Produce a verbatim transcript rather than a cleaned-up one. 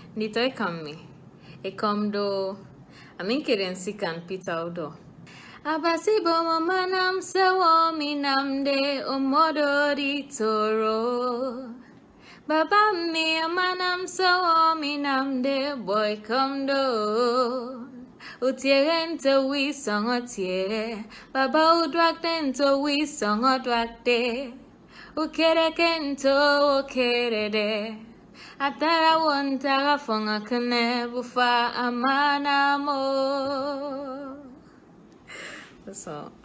Nito ekami. Ekomdo. Aminkeren sikan pita udo. Abasibo mamanam sewo minamde omodori toro. Baba mi amanam sewo minamde boy komdo. Utiere we song otiere. Baba udwakte nto we song odwakte. Ukere kento ukere de. Atara wontara fonga kene bufa amana mo. So